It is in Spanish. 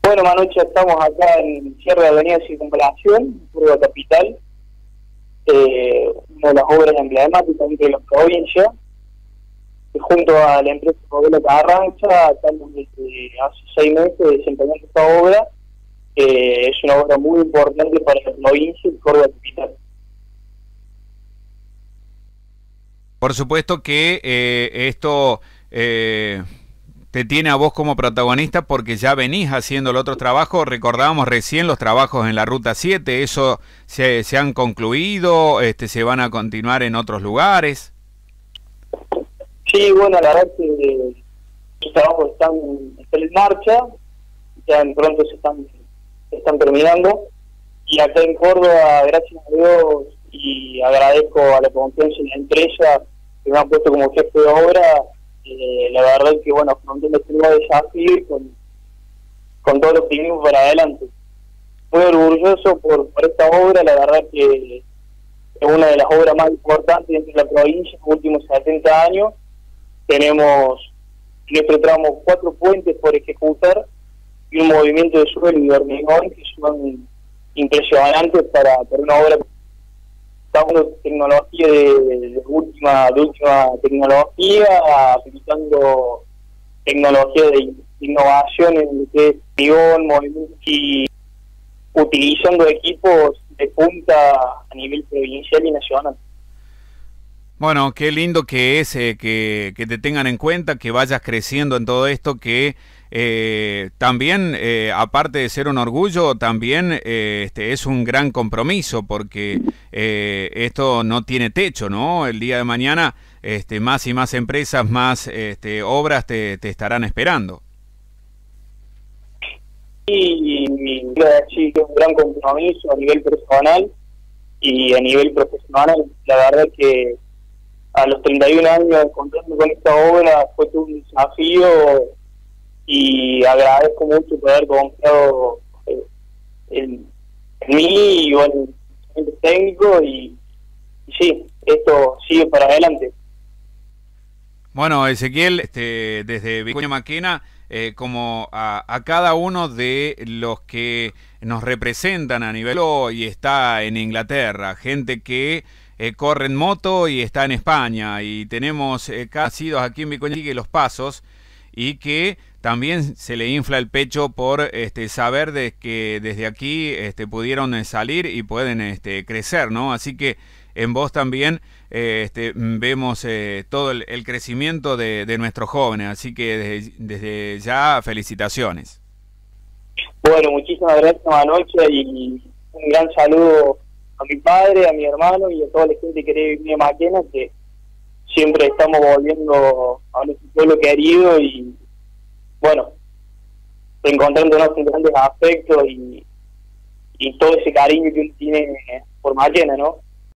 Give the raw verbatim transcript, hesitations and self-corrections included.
Bueno, Manu, ya estamos acá en cierre de Avenida Circunvalación, Curva Capital, eh, una de las obras emblemáticas de la provincia, y junto a la empresa Roberto Carranza, estamos desde hace seis meses desempeñando esta obra, que es una obra muy importante para la provincia y Córdoba Capital. Por supuesto que eh, esto eh, te tiene a vos como protagonista porque ya venís haciendo el otro trabajo. Recordábamos recién los trabajos en la Ruta siete, ¿eso se, se han concluido? Este, ¿se van a continuar en otros lugares? Sí, bueno, la verdad que los trabajos están, están en marcha, ya en pronto se están, se están terminando, y acá en Córdoba, gracias a Dios, y agradezco a la confianza en la empresa que me han puesto como jefe de obra. Eh, la verdad es que, bueno, afrontando este nuevo desafío con, con todo lo que vinimos para adelante. Muy orgulloso por, por esta obra, la verdad que es una de las obras más importantes dentro de la provincia en los últimos setenta años. Tenemos en nuestro tramo cuatro puentes por ejecutar y un movimiento de suelo y de hormigón que son impresionantes para, para una obra. Estamos usando tecnología de, de última de última tecnología, aplicando tecnología de innovación en lo que es hormigón, movimiento, y utilizando equipos de punta a nivel provincial y nacional. Bueno, qué lindo que es eh, que, que te tengan en cuenta, que vayas creciendo en todo esto, que eh, también, eh, aparte de ser un orgullo, también eh, este, es un gran compromiso, porque eh, esto no tiene techo, ¿no? El día de mañana este, más y más empresas, más este, obras te, te estarán esperando. Y, y sí, es un gran compromiso a nivel personal y a nivel profesional. La verdad que a los treinta y un años contando con esta obra fue todo un desafío y agradezco mucho por haber confiado eh, en, en mí y bueno, en el técnico y, y sí, esto sigue para adelante. Bueno, Ezequiel, este, desde Vicuña Maquena, eh, como a, a cada uno de los que nos representan a nivel y está en Inglaterra, gente que eh, corre en moto y está en España, y tenemos eh, casidos aquí en Vicuña sigue los pasos, y que también se le infla el pecho por este, saber de que desde aquí este, pudieron salir y pueden este, crecer, ¿no? Así que en vos también eh, este, vemos eh, todo el, el crecimiento de, de nuestros jóvenes, así que desde, desde ya felicitaciones. Bueno, muchísimas gracias, Manocha, y un gran saludo a mi padre, a mi hermano y a toda la gente que vive en Vicuña Maquena, que siempre estamos volviendo a nuestro pueblo querido y bueno, encontrándonos en grandes aspectos y, y todo ese cariño que uno tiene por Maquena, ¿no?